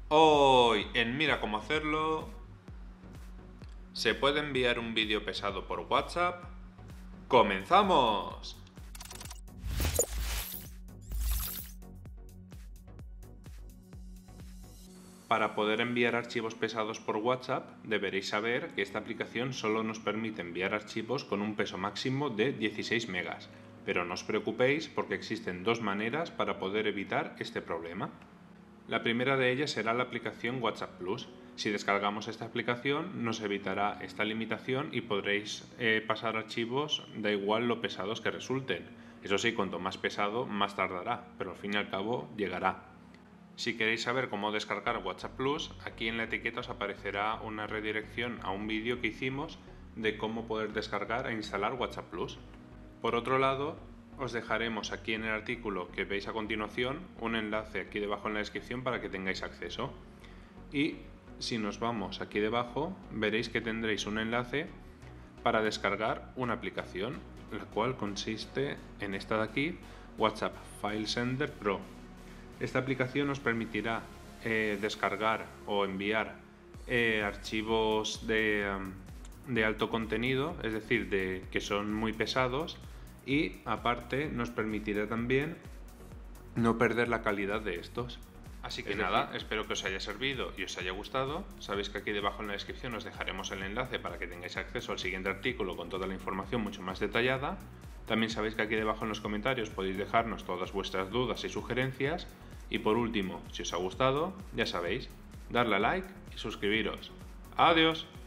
Hoy en Mira cómo hacerlo, ¿se puede enviar un vídeo pesado por WhatsApp? ¡Comenzamos! Para poder enviar archivos pesados por WhatsApp, deberéis saber que esta aplicación solo nos permite enviar archivos con un peso máximo de 16 megas, pero no os preocupéis porque existen dos maneras para poder evitar este problema. La primera de ellas será la aplicación WhatsApp Plus. Si descargamos esta aplicación nos evitará esta limitación y podréis pasar archivos da igual lo pesados que resulten. Eso sí, cuanto más pesado más tardará, pero al fin y al cabo llegará. Si queréis saber cómo descargar WhatsApp Plus, aquí en la etiqueta os aparecerá una redirección a un vídeo que hicimos de cómo poder descargar e instalar WhatsApp Plus. Por otro lado, os dejaremos aquí en el artículo que veis a continuación un enlace aquí debajo en la descripción para que tengáis acceso. Y si nos vamos aquí debajo, veréis que tendréis un enlace para descargar una aplicación, la cual consiste en esta de aquí, WhatsApp File Sender Pro. Esta aplicación os permitirá descargar o enviar archivos de alto contenido, es decir, que son muy pesados, y aparte nos permitirá también no perder la calidad de estos. Así que nada, espero que os haya servido y os haya gustado. Sabéis que aquí debajo en la descripción os dejaremos el enlace para que tengáis acceso al siguiente artículo con toda la información mucho más detallada. También sabéis que aquí debajo en los comentarios podéis dejarnos todas vuestras dudas y sugerencias. Y por último, si os ha gustado, ya sabéis, darle a like y suscribiros. ¡Adiós!